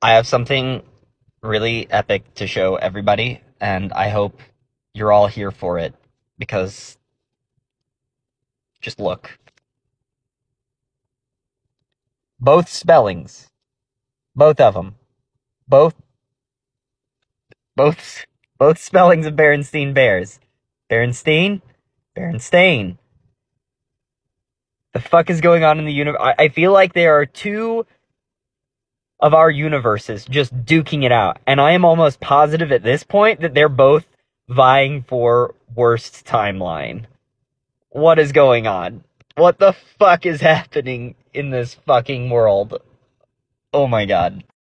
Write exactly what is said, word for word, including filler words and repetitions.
I have something really epic to show everybody, and I hope you're all here for it because just look. Both spellings, both of them, both, both, both spellings of Berenstein Bears. Berenstein, Berenstain. The fuck is going on in the universe? I, I feel like there are two of our universes just duking it out, and I am almost positive at this point that they're both vying for worst timeline. What is going on? What the fuck is happening in this fucking world? Oh my god.